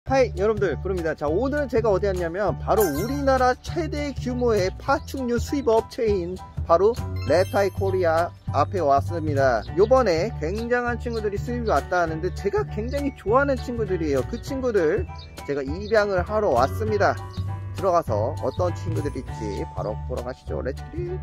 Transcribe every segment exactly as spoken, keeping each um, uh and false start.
하이 여러분들, 부릅니다. 자, 오늘은 제가 어디 왔냐면 바로 우리나라 최대 규모의 파충류 수입 업체인 바로 랩타일 코리아 앞에 왔습니다. 요번에 굉장한 친구들이 수입이 왔다 하는데 제가 굉장히 좋아하는 친구들이에요. 그 친구들 제가 입양을 하러 왔습니다. 들어가서 어떤 친구들이 있지 바로 보러 가시죠. 렛츠기.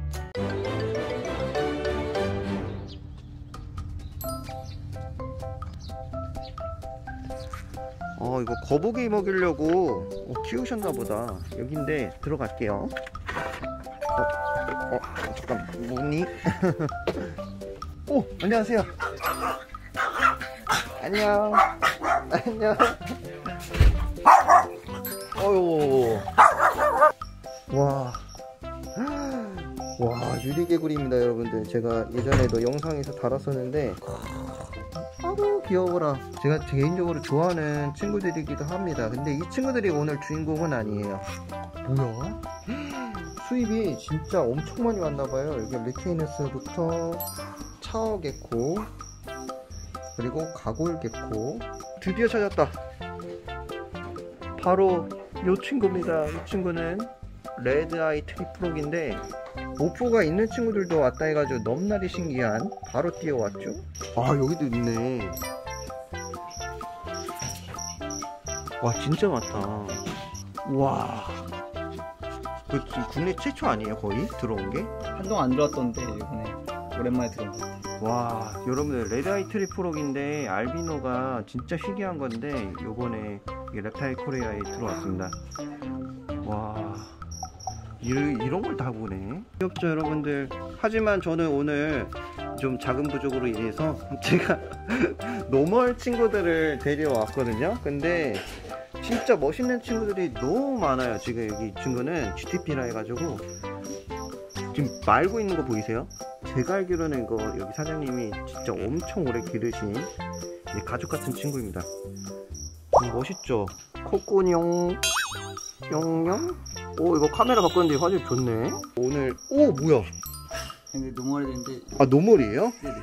어 이거 거북이 먹이려고 어, 키우셨나 보다. 여긴데 들어갈게요. 어, 어 잠깐 문이 오 안녕하세요. 안녕 안녕. 어유 와. 와 유리개구리입니다 여러분들. 제가 예전에도 영상에서 달았었는데 아우 귀여워라. 제가 개인적으로 좋아하는 친구들이기도 합니다. 근데 이 친구들이 오늘 주인공은 아니에요. 뭐야? 수입이 진짜 엄청 많이 왔나봐요. 여기 리케이너스부터 차어개코 그리고 가골개코. 드디어 찾았다. 바로 이 친구입니다. 이 친구는 레드아이 트리프록인데 모포가 있는 친구들도 왔다 해가지고 넘나리 신기한 바로 뛰어왔죠. 아 여기도 있네. 와 진짜 많다. 와 그 국내 최초 아니에요 거의 들어온 게? 한동안 안 들어왔던데 이번에 오랜만에 들어온 것 같아요. 와 여러분들 레드아이 트리프록인데 알비노가 진짜 희귀한 건데 요번에 랩타일 코리아에 들어왔습니다. 와 이런, 이런 걸 다 보네. 귀엽죠 여러분들. 하지만 저는 오늘 좀 자금 부족으로 인해서 제가 노멀 친구들을 데려왔거든요. 근데 진짜 멋있는 친구들이 너무 많아요. 지금 여기 이 친구는 지티피라 해가지고 지금 말고 있는 거 보이세요? 제가 알기로는 이거 여기 사장님이 진짜 엄청 오래 기르신 가족 같은 친구입니다. 음, 멋있죠? 코코뇽 영영? 오 이거 카메라 바꿨는데 화질 좋네. 오늘 오 뭐야? 근데 노멀이 되는데 아 노멀이에요? 네네.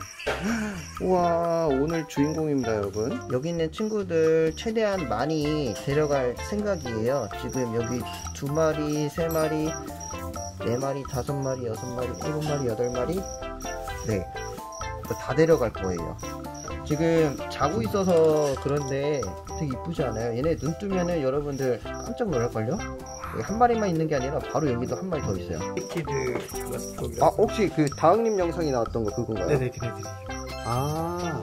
우와 오늘 주인공입니다 여러분. 여기 있는 친구들 최대한 많이 데려갈 생각이에요. 지금 여기 두 마리, 세 마리, 네 마리, 다섯 마리, 여섯 마리, 일곱 마리, 여덟 마리. 네, 다 데려갈 거예요. 지금 자고 있어서 그런데 되게 이쁘지 않아요? 얘네 눈 뜨면은 여러분들 깜짝 놀랄걸요? 여기 한 마리만 있는 게 아니라 바로 여기도 한 마리 더 있어요. 키드 아 혹시 그 다은님 영상이 나왔던 거 그건가요? 네네 그네들이. 아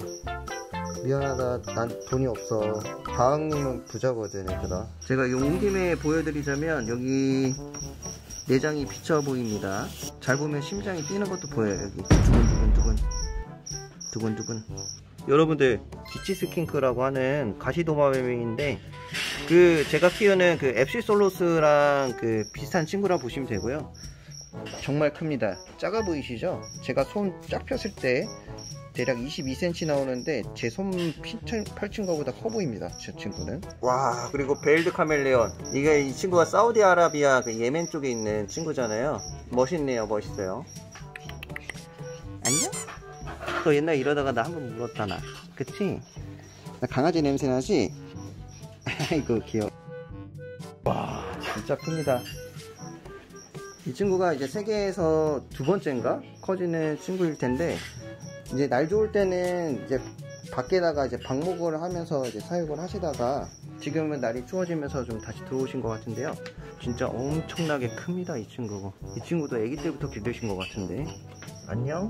미안하다 난 돈이 없어. 다은님은 부자거든 얘들아. 제가 온 김에 보여드리자면 여기 내장이 비쳐 보입니다. 잘 보면 심장이 뛰는 것도 보여요. 여기 두근두근두근 두근두근. 여러분들 기치스킨크라고 하는 가시도마뱀인데 그 제가 키우는 그 앱시솔로스랑 그 비슷한 친구라 보시면 되고요. 정말 큽니다. 작아 보이시죠? 제가 손 쫙 폈을 때 대략 이십이 센티미터 나오는데 제 손 펼친 거보다 커 보입니다. 저 친구는. 와 그리고 베일드 카멜레온. 이게 이 친구가 사우디아라비아 그 예멘 쪽에 있는 친구잖아요. 멋있네요. 멋있어요. 안녕? 너 옛날에 이러다가 나 한번 물었다 나. 그치? 나 강아지 냄새 나지? 아이고 귀여워. 와 진짜 큽니다. 이 친구가 이제 세계에서 두 번째인가 커지는 친구일 텐데 이제 날 좋을 때는 이제 밖에다가 이제 방목을 하면서 이제 사육을 하시다가 지금은 날이 추워지면서 좀 다시 들어오신 것 같은데요. 진짜 엄청나게 큽니다 이 친구고. 이 친구도 아기 때부터 기르신 것 같은데. 안녕.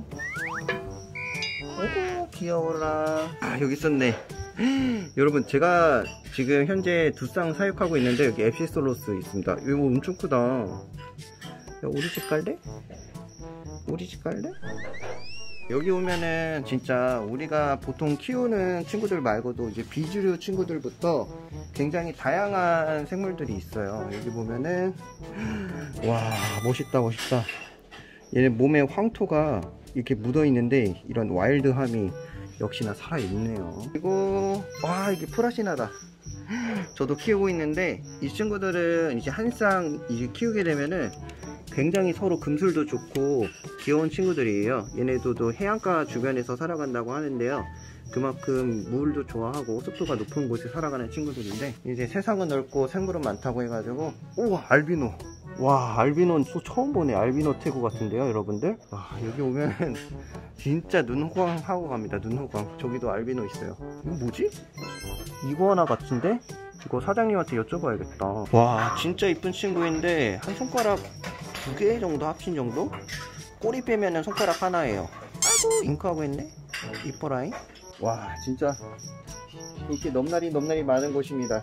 오고 귀여워라. 아 여기 있었네. 여러분 제가 지금 현재 두 쌍 사육하고 있는데 여기 앱시솔로스 있습니다. 이거 엄청 크다. 야, 우리 집 갈래? 우리 집 갈래? 여기 오면은 진짜 우리가 보통 키우는 친구들 말고도 이제 비주류 친구들부터 굉장히 다양한 생물들이 있어요. 여기 보면은 와 멋있다 멋있다. 얘네 몸에 황토가 이렇게 묻어 있는데 이런 와일드함이 역시나 살아있네요. 그리고 와 이게 프라시나다. 저도 키우고 있는데 이 친구들은 이제 한 쌍 이제 키우게 되면은 굉장히 서로 금술도 좋고 귀여운 친구들이에요. 얘네들도 해안가 주변에서 살아간다고 하는데요. 그만큼 물도 좋아하고 습도가 높은 곳에 살아가는 친구들인데, 이제 세상은 넓고 생물은 많다고 해가지고. 우와, 알비노. 와, 알비노는 또 처음 보네. 알비노 태구 같은데요, 여러분들. 와, 여기 오면은 진짜 눈호강 하고 갑니다. 눈호강. 저기도 알비노 있어요. 이거 뭐지? 이거하나 같은데? 이거 사장님한테 여쭤봐야겠다. 와, 진짜 이쁜 친구인데 한 손가락 두 개 정도 합친 정도? 꼬리 빼면은 손가락 하나예요. 아이고, 잉크하고 있네. 이뻐라잉. 와, 진짜 이렇게 넘날이 넘날이 많은 곳입니다.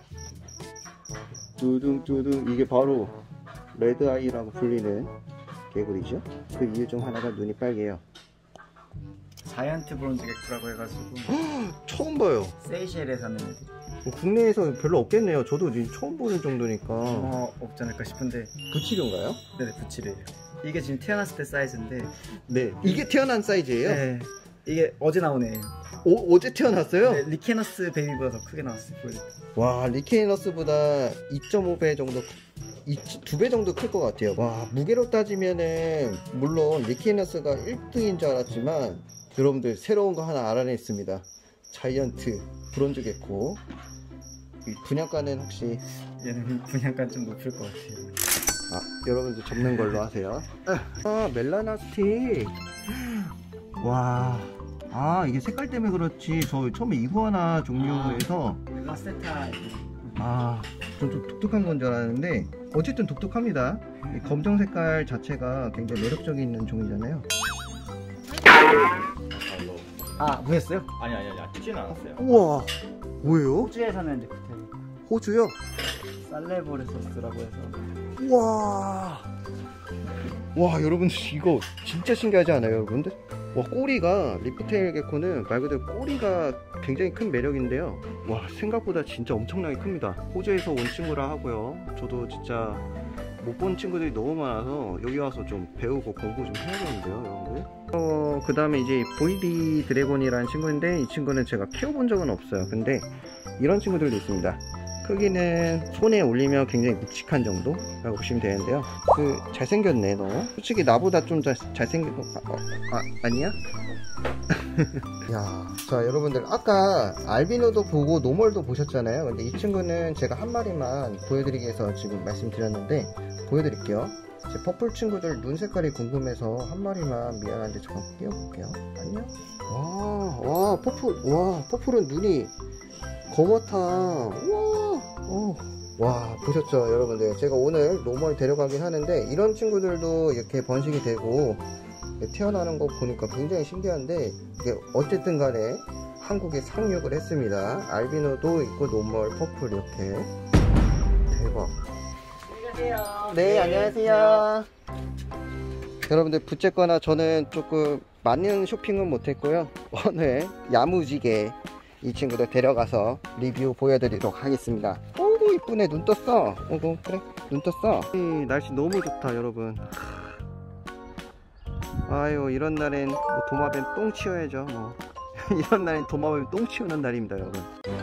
두둥두둥. 이게 바로 레드아이라고 불리는 개구리죠. 그 이유 중 하나가 눈이 빨개요. 자이언트 브론즈 개구라고 해가지고 처음 봐요. 세이셸에 사는 애들. 국내에서 별로 없겠네요. 저도 지금 처음 보는 정도니까. 뭐 없지 않을까 싶은데. 부치료인가요? 네네, 부치래요. 이게 지금 태어났을 때 사이즈인데. 네, 이게 태어난 사이즈예요? 네, 이게 어제 나온 애예요. 오, 어제 태어났어요? 네, 리케너스 베이비보다 더 크게 나왔어요. 와, 리케너스보다 이 점 오 배 정도, 두 배 정도 클 것 같아요. 와, 무게로 따지면은 물론 리케너스가 일 등인 줄 알았지만 여러분들 새로운 거 하나 알아냈습니다. 자이언트 브론즈 개코. 이 분양가는 혹시? 얘는 분양가 좀 높을 것 같아요. 아, 여러분들 접는 걸로 하세요. 아, 멜라나스틱. 와, 아, 이게 색깔 때문에 그렇지. 저 처음에 이구아나 종류에서 라세타. 아, 좀, 좀 독특한 건 줄 알았는데 어쨌든 독특합니다. 이 검정 색깔 자체가 굉장히 매력적인 있는 종이잖아요. 아, 뭐였어요? 아니 아니 아니 튀지는 않았어요. 우와, 뭐예요? 호주에 사는 리프텔. 호주요? 살레보레소스라고 해서. 우와, 와, 여러분들 이거 진짜 신기하지 않아요, 여러분들? 와, 꼬리가, 리프테일 개코는 말 그대로 꼬리가 굉장히 큰 매력인데요. 와, 생각보다 진짜 엄청나게 큽니다. 호주에서 온 친구라 하고요. 저도 진짜 못 본 친구들이 너무 많아서 여기 와서 좀 배우고 공부 좀 해야겠는데요, 여러분들. 어, 그 다음에 이제 보이비 드래곤이라는 친구인데, 이 친구는 제가 키워본 적은 없어요. 근데 이런 친구들도 있습니다. 크기는 손에 올리면 굉장히 묵직한 정도 라고 보시면 되는데요. 그 잘생겼네 너. 솔직히 나보다 좀 잘, 잘생긴 거 어, 아, 아니야? 야, 자 여러분들 아까 알비노도 보고 노멀도 보셨잖아요. 근데 이 친구는 제가 한 마리만 보여드리기 위해서 지금 말씀드렸는데 보여드릴게요. 제 퍼플 친구들 눈 색깔이 궁금해서 한 마리만, 미안한데 잠깐 띄워볼게요. 안녕. 와, 와 퍼플, 와 퍼플은 눈이 거뭇함. 우와. 어. 와, 보셨죠 여러분들. 제가 오늘 노멀 데려가긴 하는데 이런 친구들도 이렇게 번식이 되고 태어나는 거 보니까 굉장히 신기한데, 이게 어쨌든 간에 한국에 상륙을 했습니다. 알비노도 있고 노멀, 퍼플 이렇게. 대박. 안녕하세요. 네, 안녕하세요. 여러분들 부쨌거나 저는 조금 많은 쇼핑은 못했고요. 오늘 야무지게 이 친구들 데려가서 리뷰 보여드리도록 하겠습니다. 오구, 이쁘네. 눈 떴어. 오구, 그래, 눈 떴어. 이 날씨 너무 좋다 여러분. 아유, 이런 날엔 뭐 도마뱀 똥 치워야죠 뭐. 이런 날엔 도마뱀 똥 치우는 날입니다 여러분.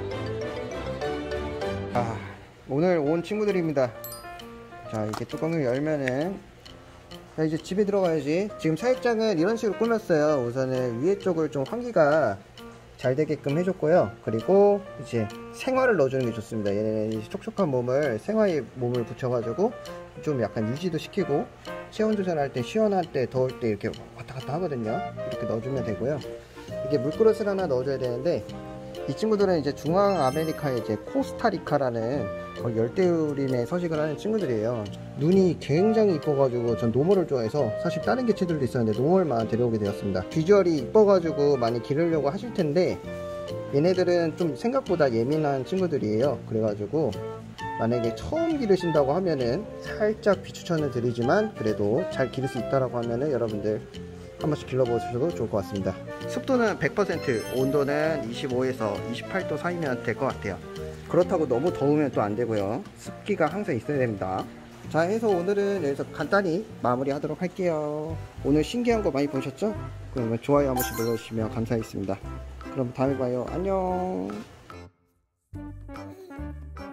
아, 오늘 온 친구들입니다. 자, 이렇게 뚜껑을 열면은, 자, 이제 집에 들어가야지. 지금 사육장은 이런 식으로 꾸몄어요. 우선은 위에 쪽을 좀 환기가 잘 되게끔 해줬고요. 그리고 이제 생화를 넣어주는 게 좋습니다. 얘네는 촉촉한 몸을, 생화에 몸을 붙여가지고 좀 약간 유지도 시키고, 체온 조절할 때, 시원할 때, 더울 때 이렇게 왔다 갔다 하거든요. 이렇게 넣어주면 되고요. 이게 물그릇을 하나 넣어줘야 되는데, 이 친구들은 이제 중앙아메리카의 이제 코스타리카라는 거의 열대우림에 서식을 하는 친구들이에요. 눈이 굉장히 이뻐가지고 전 노멀을 좋아해서 사실 다른 개체들도 있었는데 노멀만 데려오게 되었습니다. 비주얼이 이뻐가지고 많이 기르려고 하실 텐데 얘네들은 좀 생각보다 예민한 친구들이에요. 그래가지고 만약에 처음 기르신다고 하면은 살짝 비추천을 드리지만 그래도 잘 기를 수 있다라고 하면은 여러분들 한 번씩 길러보셔도 좋을 것 같습니다. 습도는 백 퍼센트, 온도는 이십오에서 이십팔 도 사이면 될 것 같아요. 그렇다고 너무 더우면 또 안 되고요. 습기가 항상 있어야 됩니다. 자, 해서 오늘은 여기서 간단히 마무리 하도록 할게요. 오늘 신기한 거 많이 보셨죠? 그러면 좋아요 한 번씩 눌러주시면 감사하겠습니다. 그럼 다음에 봐요. 안녕.